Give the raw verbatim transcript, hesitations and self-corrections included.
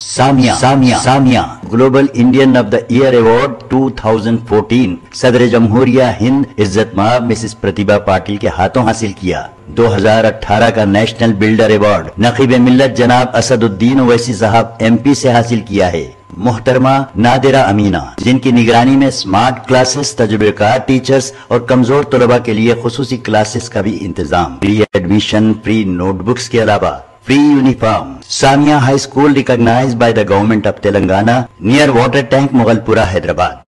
Samia Samiya Samiya global Indian of the year award दो हज़ार चौदह सदर जमहूरिया हिंद इज्जत मां मिसेस प्रतिभा पाटिल के हाथों हासिल किया। दो हज़ार अठारह का नेशनल बिल्डर अवार्ड नकीब मिल्लत जनाब असदुद्दीन ओवैसी साहब एमपी से हासिल किया है। मोहतरमा नादिरा अमीना, जिनकी निगरानी में स्मार्ट क्लासेस, तजुर्बेकार टीचर्स और कमजोर तलबा के लिए खुसूसी क्लासेस का भी इंतजाम, फ्री एडमिशन, फ्री नोटबुक्स के अलावा free uniform. Samiya high school recognised by the government of Telangana near water tank, Mughalpura, Hyderabad.